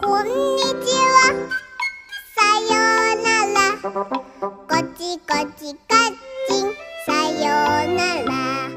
こんにちは。さようなら。こちこちカッチ。